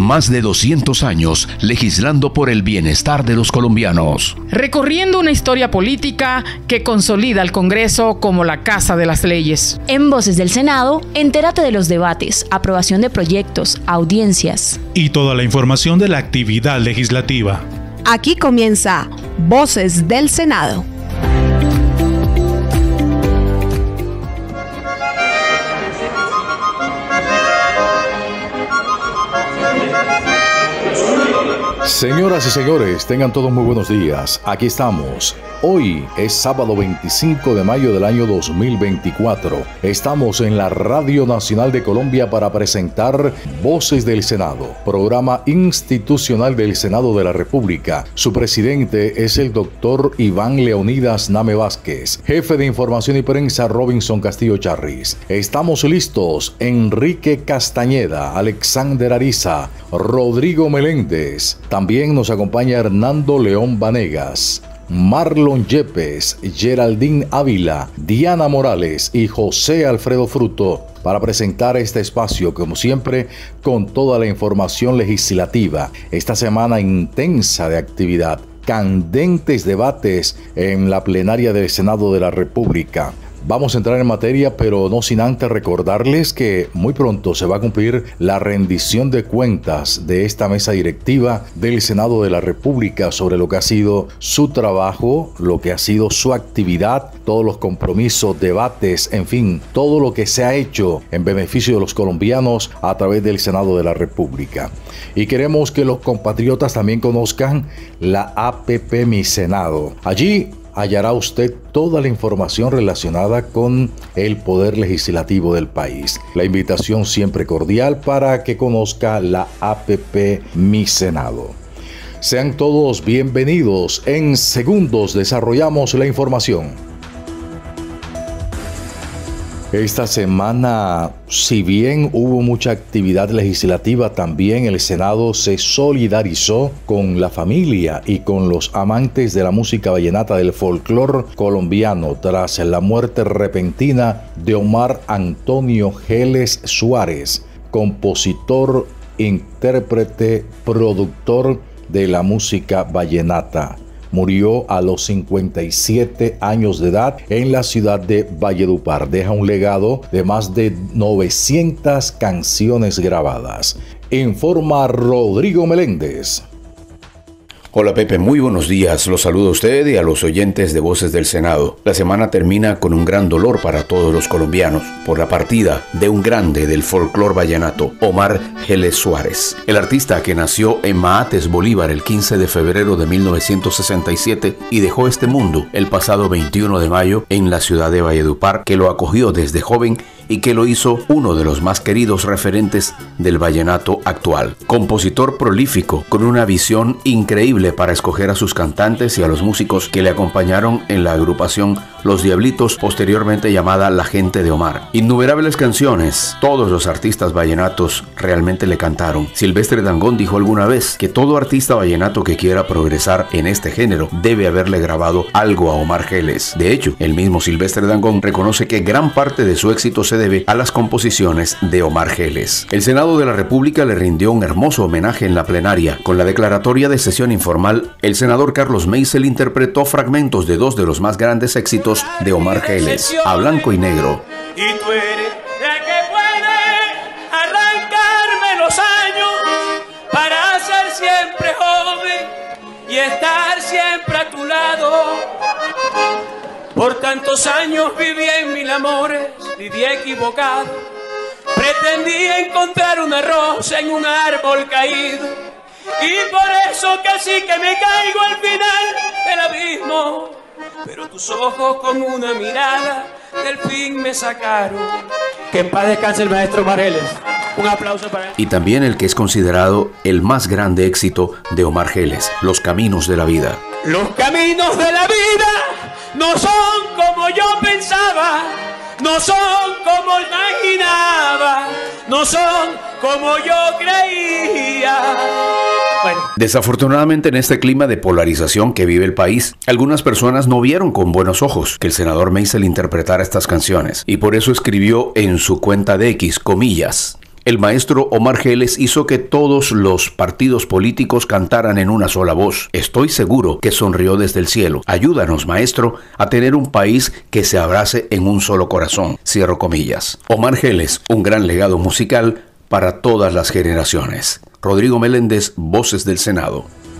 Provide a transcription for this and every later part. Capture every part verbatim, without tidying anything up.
Más de doscientos años legislando por el bienestar de los colombianos. Recorriendo una historia política que consolida al Congreso como la casa de las leyes. En Voces del Senado, entérate de los debates, aprobación de proyectos, audiencias y toda la información de la actividad legislativa. Aquí comienza Voces del Senado. Señoras y señores, tengan todos muy buenos días. Aquí estamos. Hoy es sábado veinticinco de mayo del año dos mil veinticuatro. Estamos en la Radio Nacional de Colombia para presentar Voces del Senado, programa institucional del Senado de la República. Su presidente es el doctor Iván Leonidas Name Vázquez, jefe de información y prensa Robinson Castillo Charris. Estamos listos. Enrique Castañeda, Alexander Ariza, Rodrigo Meléndez. También nos acompaña Hernando León Vanegas, Marlon Yepes, Geraldine Ávila, Diana Morales y José Alfredo Fruto para presentar este espacio, como siempre, con toda la información legislativa. Esta semana intensa de actividad, candentes debates en la plenaria del Senado de la República. Vamos a entrar en materia, pero no sin antes recordarles que muy pronto se va a cumplir la rendición de cuentas de esta mesa directiva del Senado de la República sobre lo que ha sido su trabajo, lo que ha sido su actividad, todos los compromisos, debates, en fin, todo lo que se ha hecho en beneficio de los colombianos a través del Senado de la República. Y queremos que los compatriotas también conozcan la A P P Mi Senado. Allí hallará usted toda la información relacionada con el poder legislativo del país. La invitación siempre cordial para que conozca la A P P Mi Senado. Sean todos bienvenidos. En segundos desarrollamos la información. Esta semana, si bien hubo mucha actividad legislativa, también el Senado se solidarizó con la familia y con los amantes de la música vallenata del folclore colombiano tras la muerte repentina de Omar Antonio Geles Suárez, compositor, intérprete, productor de la música vallenata. Murió a los cincuenta y siete años de edad en la ciudad de Valledupar. Deja un legado de más de novecientas canciones grabadas. Informa Rodrigo Meléndez. Hola Pepe, muy buenos días. Los saludo a usted y a los oyentes de Voces del Senado. La semana termina con un gran dolor para todos los colombianos por la partida de un grande del folclor vallenato, Omar Geles Suárez. El artista que nació en Maates, Bolívar, el quince de febrero de mil novecientos sesenta y siete y dejó este mundo el pasado veintiuno de mayo en la ciudad de Valledupar, que lo acogió desde joven y que lo hizo uno de los más queridos referentes del vallenato actual. Compositor prolífico, con una visión increíble para escoger a sus cantantes y a los músicos que le acompañaron en la agrupación Los Diablitos, posteriormente llamada La Gente de Omar. Innumerables canciones, todos los artistas vallenatos realmente le cantaron. Silvestre Dangond dijo alguna vez que todo artista vallenato que quiera progresar en este género debe haberle grabado algo a Omar Geles. De hecho, el mismo Silvestre Dangond reconoce que gran parte de su éxito se debe a las composiciones de Omar Geles. El Senado de la República le rindió un hermoso homenaje en la plenaria. Con la declaratoria de sesión informal, el senador Carlos Meisel interpretó fragmentos de dos de los más grandes éxitos de Omar Geles, A Blanco y Negro. Y tú eres la que puede arrancarme los años para ser siempre joven y estar siempre a tu lado. Por tantos años viví en mil amores, viví equivocado. Pretendí encontrar una rosa en un árbol caído. Y por eso casi que me caigo al final del abismo. Pero tus ojos con una mirada del fin me sacaron. Que en paz descanse el maestro Omar Geles. Un aplauso para él. Y también el que es considerado el más grande éxito de Omar Geles, Los Caminos de la Vida. Los caminos de la vida no son como yo pensaba, no son como imaginaba, no son como yo creía. Bueno. Desafortunadamente, en este clima de polarización que vive el país, algunas personas no vieron con buenos ojos que el senador Meisel interpretara estas canciones, y por eso escribió en su cuenta de X, comillas: El maestro Omar Geles hizo que todos los partidos políticos cantaran en una sola voz. Estoy seguro que sonrió desde el cielo. Ayúdanos, maestro, a tener un país que se abrace en un solo corazón. Cierro comillas. Omar Geles, un gran legado musical para todas las generaciones. Rodrigo Meléndez, Voces del Senado.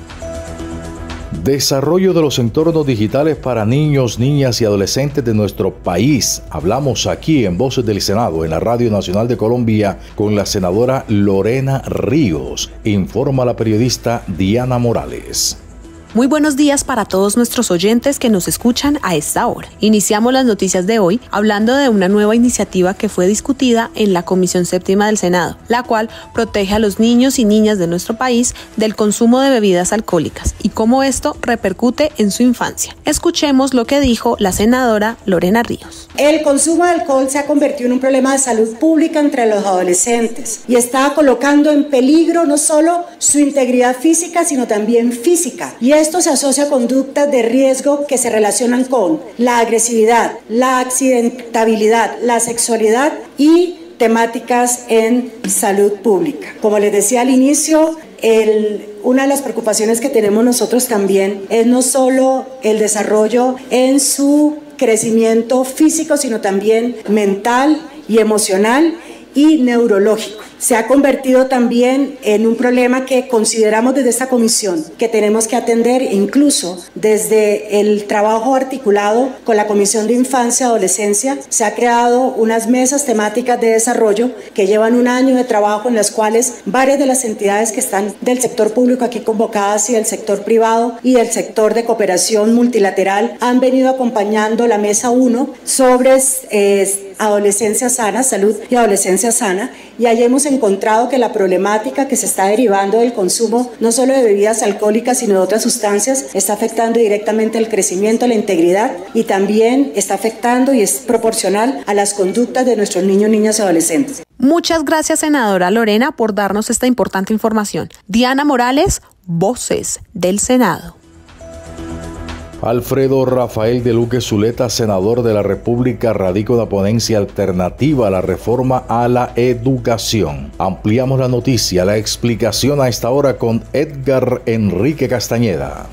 Desarrollo de los entornos digitales para niños, niñas y adolescentes de nuestro país. Hablamos aquí en Voces del Senado, en la Radio Nacional de Colombia, con la senadora Lorena Ríos. Informa la periodista Diana Morales. Muy buenos días para todos nuestros oyentes que nos escuchan a esta hora. Iniciamos las noticias de hoy hablando de una nueva iniciativa que fue discutida en la Comisión Séptima del Senado, la cual protege a los niños y niñas de nuestro país del consumo de bebidas alcohólicas y cómo esto repercute en su infancia. Escuchemos lo que dijo la senadora Lorena Ríos. El consumo de alcohol se ha convertido en un problema de salud pública entre los adolescentes y está colocando en peligro no solo su integridad física, sino también física. Y esto se asocia a conductas de riesgo que se relacionan con la agresividad, la accidentabilidad, la sexualidad y temáticas en salud pública. Como les decía al inicio, el, una de las preocupaciones que tenemos nosotros también es no solo el desarrollo en su crecimiento físico, sino también mental y emocional y neurológico. Se ha convertido también en un problema que consideramos desde esta comisión que tenemos que atender, incluso desde el trabajo articulado con la Comisión de Infancia y Adolescencia. Se ha creado unas mesas temáticas de desarrollo que llevan un año de trabajo, en las cuales varias de las entidades que están del sector público aquí convocadas y del sector privado y del sector de cooperación multilateral han venido acompañando la mesa uno sobre eh, adolescencia sana, salud y adolescencia sana, y ahí hemos encontrado que la problemática que se está derivando del consumo no solo de bebidas alcohólicas sino de otras sustancias está afectando directamente el crecimiento, la integridad, y también está afectando y es proporcional a las conductas de nuestros niños, niñas y adolescentes. Muchas gracias, senadora Lorena, por darnos esta importante información. Diana Morales, Voces del Senado. Alfredo Rafael de Luque Zuleta, senador de la República, radica una ponencia alternativa a la reforma a la educación. Ampliamos la noticia, la explicación a esta hora con Edgar Enrique Castañeda.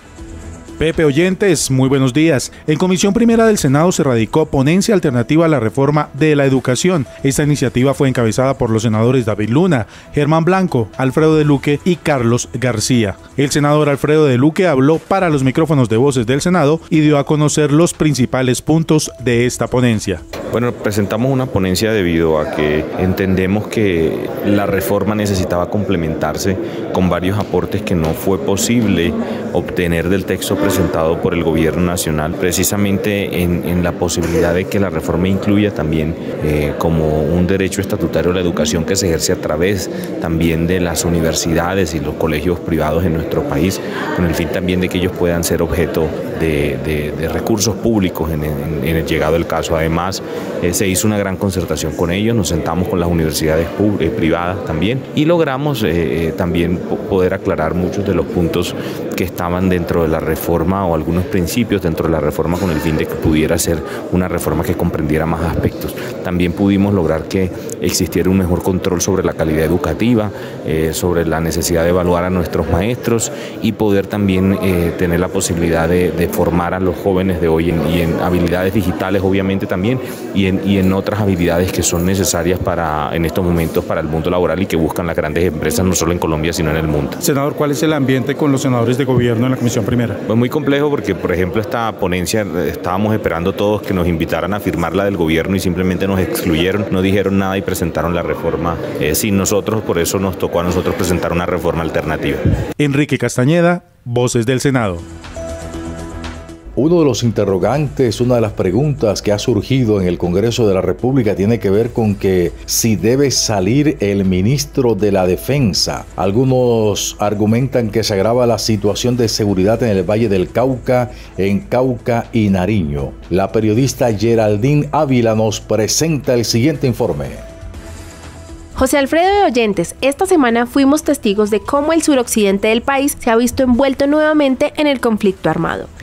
Pepe, oyentes, muy buenos días. En Comisión Primera del Senado se radicó ponencia alternativa a la reforma de la educación. Esta iniciativa fue encabezada por los senadores David Luna, Germán Blanco, Alfredo de Luque y Carlos García. El senador Alfredo de Luque habló para los micrófonos de Voces del Senado y dio a conocer los principales puntos de esta ponencia. Bueno, presentamos una ponencia debido a que entendemos que la reforma necesitaba complementarse con varios aportes que no fue posible obtener del texto presentado por el Gobierno Nacional, precisamente en, en la posibilidad de que la reforma incluya también eh, como un derecho estatutario a la educación que se ejerce a través también de las universidades y los colegios privados en nuestro país, con el fin también de que ellos puedan ser objeto de, de, de recursos públicos en, en, en el llegado del caso. Además, eh, se hizo una gran concertación con ellos, nos sentamos con las universidades eh, privadas también y logramos eh, eh, también poder aclarar muchos de los puntos que estaban dentro de la reforma o algunos principios dentro de la reforma con el fin de que pudiera ser una reforma que comprendiera más aspectos. También pudimos lograr que existiera un mejor control sobre la calidad educativa, eh, sobre la necesidad de evaluar a nuestros maestros y poder también eh, tener la posibilidad de, de formar a los jóvenes de hoy en, y en habilidades digitales obviamente también y en, y en otras habilidades que son necesarias para en estos momentos para el mundo laboral y que buscan las grandes empresas no solo en Colombia sino en el mundo. Senador, ¿cuál es el ambiente con los senadores de gobierno en la Comisión Primera? Pues muy complejo porque, por ejemplo, esta ponencia estábamos esperando todos que nos invitaran a firmar la del gobierno y simplemente nos excluyeron, no dijeron nada y presentaron la reforma eh, sin nosotros, por eso nos tocó a nosotros presentar una reforma alternativa. Enrique Castañeda, Voces del Senado. Uno de los interrogantes, una de las preguntas que ha surgido en el Congreso de la República tiene que ver con que si debe salir el ministro de la Defensa. Algunos argumentan que se agrava la situación de seguridad en el Valle del Cauca, en Cauca y Nariño. La periodista Geraldine Ávila nos presenta el siguiente informe. José Alfredo de oyentes, esta semana fuimos testigos de cómo el suroccidente del país se ha visto envuelto nuevamente en el conflicto armado.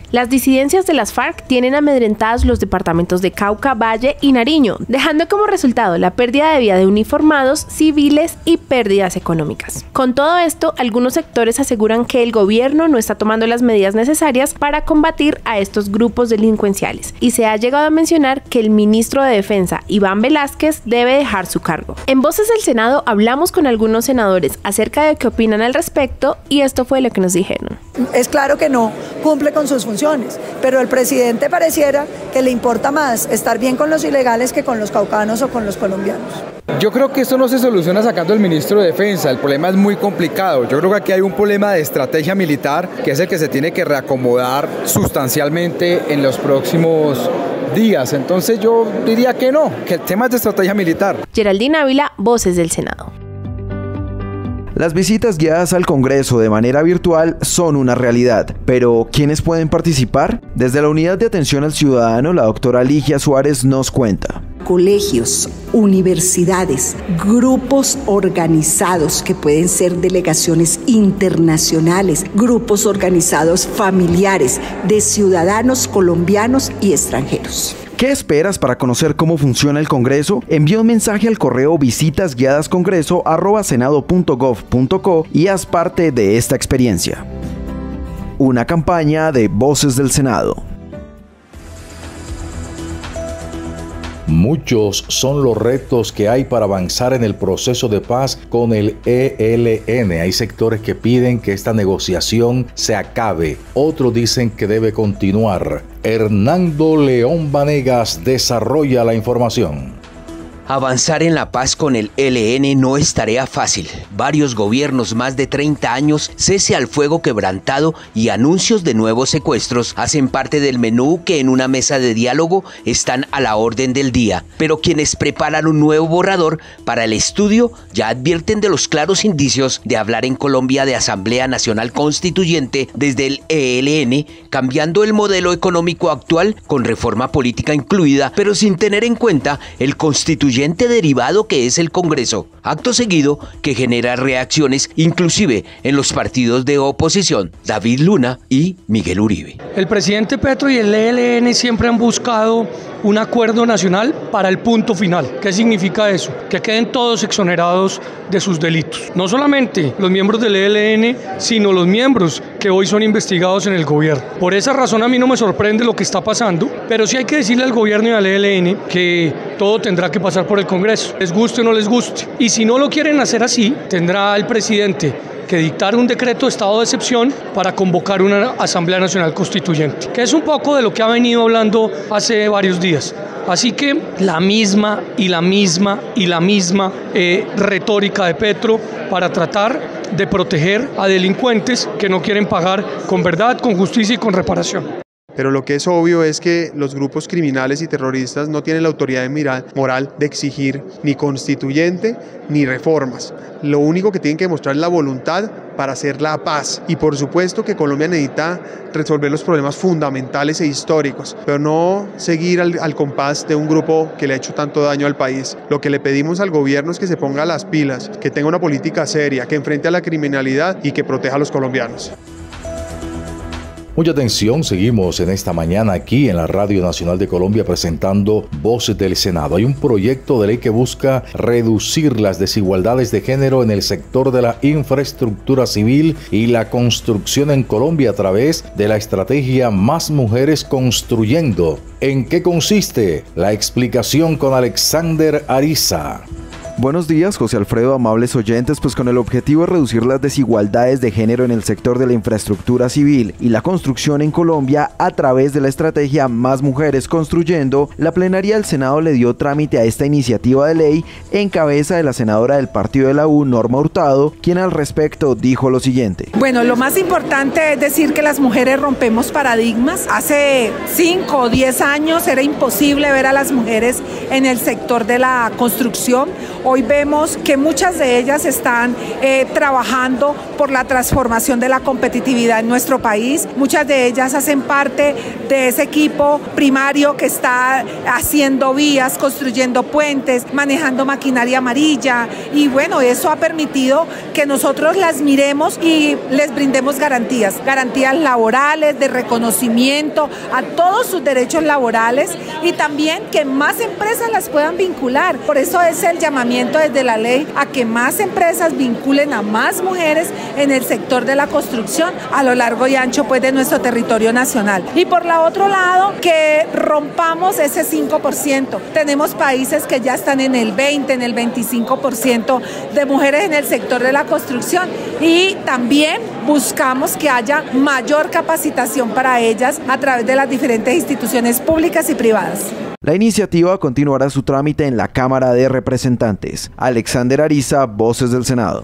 Las disidencias de las FARC tienen amedrentados los departamentos de Cauca, Valle y Nariño, dejando como resultado la pérdida de vida de uniformados, civiles y pérdidas económicas. Con todo esto, algunos sectores aseguran que el gobierno no está tomando las medidas necesarias para combatir a estos grupos delincuenciales y se ha llegado a mencionar que el ministro de Defensa, Iván Velázquez, debe dejar su cargo. En Voces del Senado hablamos con algunos senadores acerca de qué opinan al respecto y esto fue lo que nos dijeron. Es claro que no cumple con sus funciones, pero el presidente pareciera que le importa más estar bien con los ilegales que con los caucanos o con los colombianos. Yo creo que esto no se soluciona sacando al ministro de Defensa, el problema es muy complicado. Yo creo que aquí hay un problema de estrategia militar que es el que se tiene que reacomodar sustancialmente en los próximos días. Entonces yo diría que no, que el tema es de estrategia militar. Geraldine Ávila, Voces del Senado. Las visitas guiadas al Congreso de manera virtual son una realidad, pero ¿quiénes pueden participar? Desde la Unidad de Atención al Ciudadano, la doctora Ligia Suárez nos cuenta. Colegios, universidades, grupos organizados que pueden ser delegaciones internacionales, grupos organizados familiares de ciudadanos colombianos y extranjeros. ¿Qué esperas para conocer cómo funciona el Congreso? Envía un mensaje al correo visitasguiadascongreso arroba senado punto gov punto co y haz parte de esta experiencia. Una campaña de Voces del Senado. Muchos son los retos que hay para avanzar en el proceso de paz con el E L N. Hay sectores que piden que esta negociación se acabe. Otros dicen que debe continuar. Hernando León Vanegas desarrolla la información. Avanzar en la paz con el E L N no es tarea fácil. Varios gobiernos, más de treinta años, cese al fuego quebrantado y anuncios de nuevos secuestros hacen parte del menú que en una mesa de diálogo están a la orden del día. Pero quienes preparan un nuevo borrador para el estudio ya advierten de los claros indicios de hablar en Colombia de Asamblea Nacional Constituyente desde el E L N, cambiando el modelo económico actual con reforma política incluida, pero sin tener en cuenta el constituyente derivado que es el Congreso, acto seguido que genera reacciones inclusive en los partidos de oposición, David Luna y Miguel Uribe. El presidente Petro y el E L N siempre han buscado un acuerdo nacional para el punto final. ¿Qué significa eso? Que queden todos exonerados de sus delitos. No solamente los miembros del E L N, sino los miembros que hoy son investigados en el gobierno. Por esa razón a mí no me sorprende lo que está pasando, pero sí hay que decirle al gobierno y al E L N que todo tendrá que pasar por el Congreso, les guste o no les guste. Y si no lo quieren hacer así, tendrá el presidente que dictar un decreto de estado de excepción para convocar una Asamblea Nacional Constituyente, que es un poco de lo que ha venido hablando hace varios días. Así que la misma y la misma y la misma eh, retórica de Petro para tratar de proteger a delincuentes que no quieren pagar con verdad, con justicia y con reparación. Pero lo que es obvio es que los grupos criminales y terroristas no tienen la autoridad moral de exigir ni constituyente ni reformas. Lo único que tienen que demostrar es la voluntad para hacer la paz. Y por supuesto que Colombia necesita resolver los problemas fundamentales e históricos, pero no seguir al, al compás de un grupo que le ha hecho tanto daño al país. Lo que le pedimos al gobierno es que se ponga las pilas, que tenga una política seria, que enfrente a la criminalidad y que proteja a los colombianos. Mucha atención, seguimos en esta mañana aquí en la Radio Nacional de Colombia presentando Voces del Senado. Hay un proyecto de ley que busca reducir las desigualdades de género en el sector de la infraestructura civil y la construcción en Colombia a través de la estrategia Más Mujeres Construyendo. ¿En qué consiste? La explicación con Alexander Ariza. Buenos días, José Alfredo, amables oyentes, pues con el objetivo de reducir las desigualdades de género en el sector de la infraestructura civil y la construcción en Colombia a través de la estrategia Más Mujeres Construyendo, la plenaria del Senado le dio trámite a esta iniciativa de ley en cabeza de la senadora del Partido de la U, Norma Hurtado, quien al respecto dijo lo siguiente. Bueno, lo más importante es decir que las mujeres rompemos paradigmas. Hace cinco o diez años era imposible ver a las mujeres en el sector de la construcción. Hoy vemos que muchas de ellas están eh, trabajando por la transformación de la competitividad en nuestro país. Muchas de ellas hacen parte de ese equipo primario que está haciendo vías, construyendo puentes, manejando maquinaria amarilla, y bueno, eso ha permitido que nosotros las miremos y les brindemos garantías, garantías laborales, de reconocimiento a todos sus derechos laborales, y también que más empresas las puedan vincular. Por eso es el llamamiento desde la ley a que más empresas vinculen a más mujeres en el sector de la construcción a lo largo y ancho pues de nuestro territorio nacional. Y por la otro lado, que rompamos ese cinco por ciento. Tenemos países que ya están en el veinte, en el veinticinco por ciento de mujeres en el sector de la construcción, y también buscamos que haya mayor capacitación para ellas a través de las diferentes instituciones públicas y privadas. La iniciativa continuará su trámite en la Cámara de Representantes. Alexander Ariza, Voces del Senado.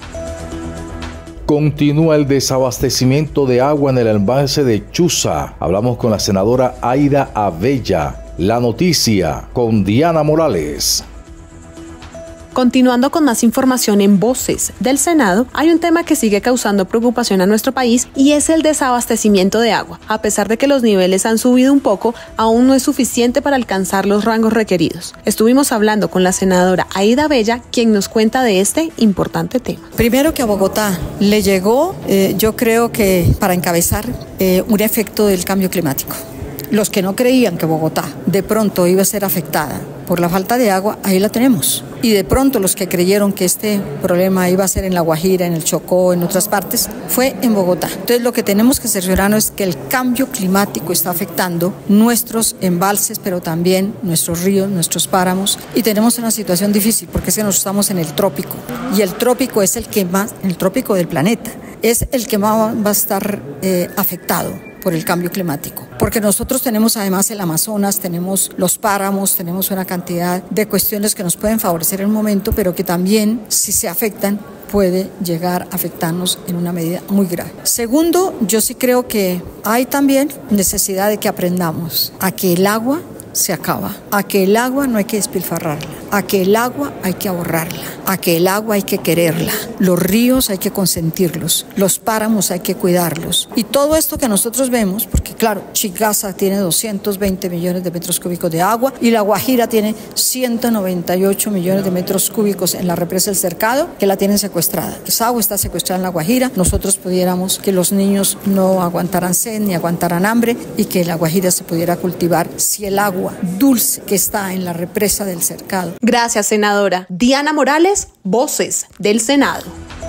Continúa el desabastecimiento de agua en el embalse de Chuza. Hablamos con la senadora Aida Abella. La noticia con Diana Morales. Continuando con más información en Voces del Senado, hay un tema que sigue causando preocupación a nuestro país, y es el desabastecimiento de agua. A pesar de que los niveles han subido un poco, aún no es suficiente para alcanzar los rangos requeridos. Estuvimos hablando con la senadora Aida Abella, quien nos cuenta de este importante tema. Primero, que a Bogotá le llegó, eh, yo creo que para encabezar, eh, un efecto del cambio climático. Los que no creían que Bogotá de pronto iba a ser afectada por la falta de agua, ahí la tenemos. Y de pronto los que creyeron que este problema iba a ser en La Guajira, en el Chocó, en otras partes, fue en Bogotá. Entonces lo que tenemos que cerciorarnos es que el cambio climático está afectando nuestros embalses, pero también nuestros ríos, nuestros páramos, y tenemos una situación difícil porque es que nos estamos en el trópico, y el trópico es el que más, el trópico del planeta, es el que más va a estar eh, afectado por el cambio climático, porque nosotros tenemos además el Amazonas, tenemos los páramos, tenemos una cantidad de cuestiones que nos pueden favorecer en un momento, pero que también, si se afectan, puede llegar a afectarnos en una medida muy grave. Segundo, yo sí creo que hay también necesidad de que aprendamos a que el agua se acaba, a que el agua no hay que despilfarrarla, a que el agua hay que ahorrarla, a que el agua hay que quererla, los ríos hay que consentirlos, los páramos hay que cuidarlos, y todo esto que nosotros vemos, porque claro, Chicasa tiene doscientos veinte millones de metros cúbicos de agua y La Guajira tiene ciento noventa y ocho millones de metros cúbicos en la represa del Cercado, que la tienen secuestrada. Esa agua está secuestrada en La Guajira. Nosotros pudiéramos que los niños no aguantaran sed ni aguantaran hambre, y que La Guajira se pudiera cultivar si el agua dulce que está en la represa del Cercado. Gracias, senadora. Diana Morales, Voces del Senado.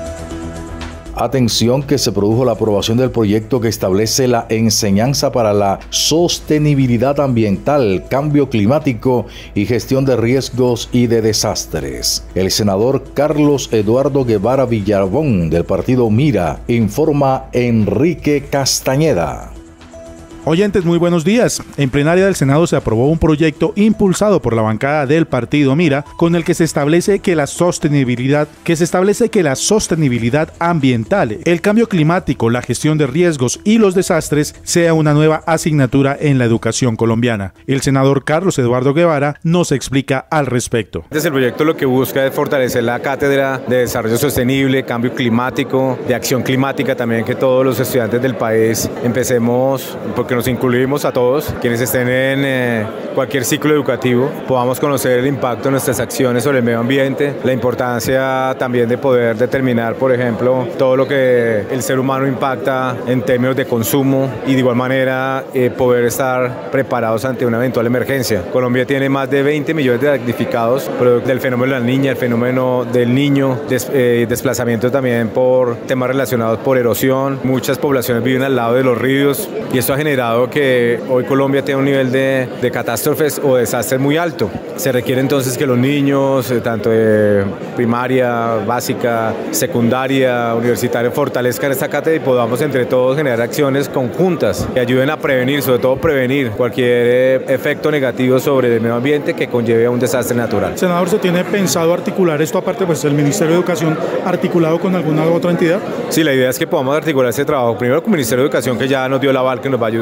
Atención, que se produjo la aprobación del proyecto que establece la enseñanza para la sostenibilidad ambiental, cambio climático y gestión de riesgos y de desastres. El senador Carlos Eduardo Guevara Villalbón, del partido Mira, informa Enrique Castañeda. Oyentes, muy buenos días. En plenaria del Senado se aprobó un proyecto impulsado por la bancada del partido Mira, con el que se establece que la sostenibilidad, que se establece que la sostenibilidad ambiental, el cambio climático, la gestión de riesgos y los desastres sea una nueva asignatura en la educación colombiana. El senador Carlos Eduardo Guevara nos explica al respecto. Este proyecto lo que busca es fortalecer la cátedra de desarrollo sostenible, cambio climático, de acción climática también, que todos los estudiantes del país empecemos, porque que nos incluimos a todos, quienes estén en eh, cualquier ciclo educativo, podamos conocer el impacto de nuestras acciones sobre el medio ambiente, la importancia también de poder determinar, por ejemplo, todo lo que el ser humano impacta en términos de consumo, y de igual manera eh, poder estar preparados ante una eventual emergencia. Colombia tiene más de veinte millones de damnificados producto del fenómeno de la niña, el fenómeno del niño, des, eh, desplazamiento también por temas relacionados por erosión. Muchas poblaciones viven al lado de los ríos, y esto ha generado que hoy Colombia tiene un nivel de, de catástrofes o desastres muy alto. Se requiere entonces que los niños, eh, tanto de primaria, básica, secundaria, universitaria, fortalezcan esta cátedra y podamos entre todos generar acciones conjuntas que ayuden a prevenir, sobre todo prevenir cualquier eh, efecto negativo sobre el medio ambiente que conlleve a un desastre natural. Senador, ¿se tiene pensado articular esto aparte, pues el Ministerio de Educación, articulado con alguna otra entidad? Sí, la idea es que podamos articular ese trabajo primero con el Ministerio de Educación, que ya nos dio el aval, que nos va a ayudar,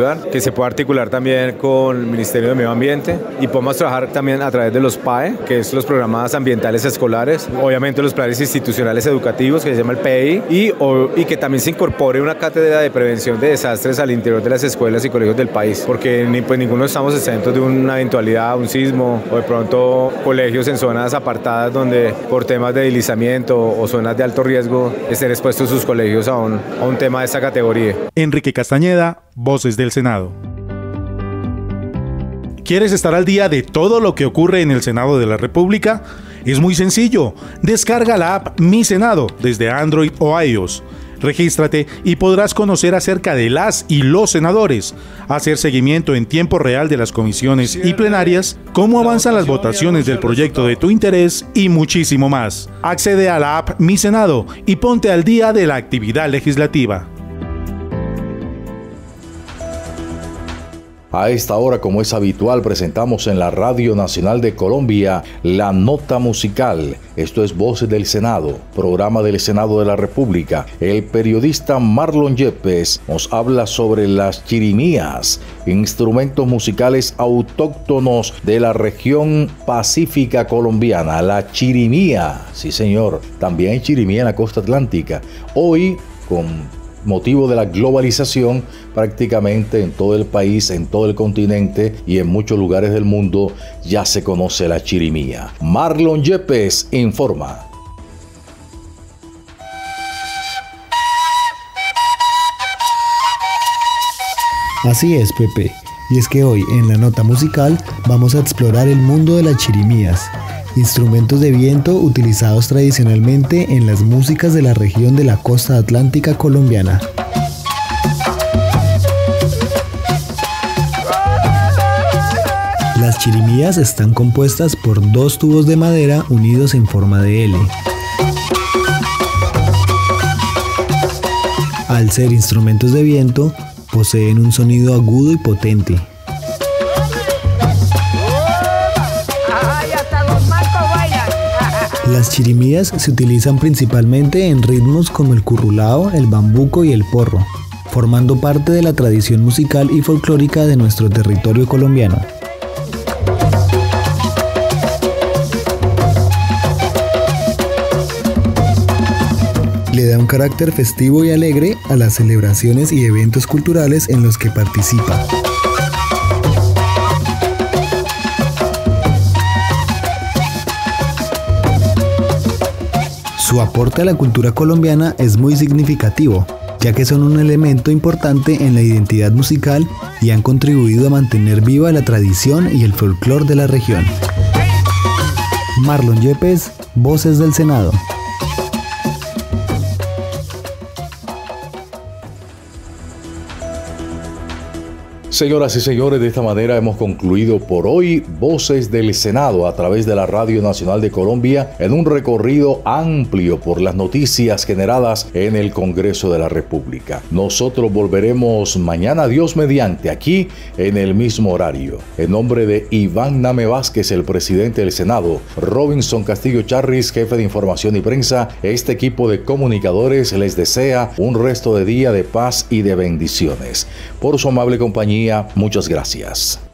ayudar, que se pueda articular también con el Ministerio de Medio Ambiente y podemos trabajar también a través de los P A E, que es los programas ambientales escolares, obviamente los planes institucionales educativos, que se llama el P E I, y, o, y que también se incorpore una cátedra de prevención de desastres al interior de las escuelas y colegios del país, porque ni, pues, ninguno estamos exentos de una eventualidad, un sismo, o de pronto colegios en zonas apartadas donde por temas de deslizamiento o zonas de alto riesgo estén expuestos sus colegios a un, a un tema de esta categoría. Enrique Castañeda, Voces del Senado. ¿Quieres estar al día de todo lo que ocurre en el Senado de la República? Es muy sencillo. Descarga la app Mi Senado desde Android o iOS. Regístrate y podrás conocer acerca de las y los senadores, hacer seguimiento en tiempo real de las comisiones y plenarias, cómo avanzan las votaciones del proyecto de tu interés y muchísimo más. Accede a la app Mi Senado y ponte al día de la actividad legislativa. A esta hora, como es habitual, presentamos en la Radio Nacional de Colombia la nota musical. Esto es Voces del Senado, programa del Senado de la República. El periodista Marlon Yepes nos habla sobre las chirimías, instrumentos musicales autóctonos de la región pacífica colombiana. La chirimía, sí señor, también hay chirimía en la costa atlántica. Hoy, con motivo de la globalización, prácticamente en todo el país, en todo el continente y en muchos lugares del mundo ya se conoce la chirimía. Marlon Yepes informa. Así es, Pepe, y es que hoy en la nota musical vamos a explorar el mundo de las chirimías, instrumentos de viento utilizados tradicionalmente en las músicas de la región de la costa atlántica colombiana. Las chirimías están compuestas por dos tubos de madera unidos en forma de L. Al ser instrumentos de viento, poseen un sonido agudo y potente. Las chirimías se utilizan principalmente en ritmos como el currulao, el bambuco y el porro, formando parte de la tradición musical y folclórica de nuestro territorio colombiano. Le da un carácter festivo y alegre a las celebraciones y eventos culturales en los que participa. Su aporte a la cultura colombiana es muy significativo, ya que son un elemento importante en la identidad musical y han contribuido a mantener viva la tradición y el folclore de la región. Marlon Yepes, Voces del Senado. Señoras y señores, de esta manera hemos concluido por hoy Voces del Senado a través de la Radio Nacional de Colombia en un recorrido amplio por las noticias generadas en el Congreso de la República. Nosotros volveremos mañana, Dios mediante, aquí en el mismo horario. En nombre de Iván Name Vázquez, el presidente del Senado, Robinson Castillo Charris, jefe de información y prensa, este equipo de comunicadores les desea un resto de día de paz y de bendiciones. Por su amable compañía, muchas gracias.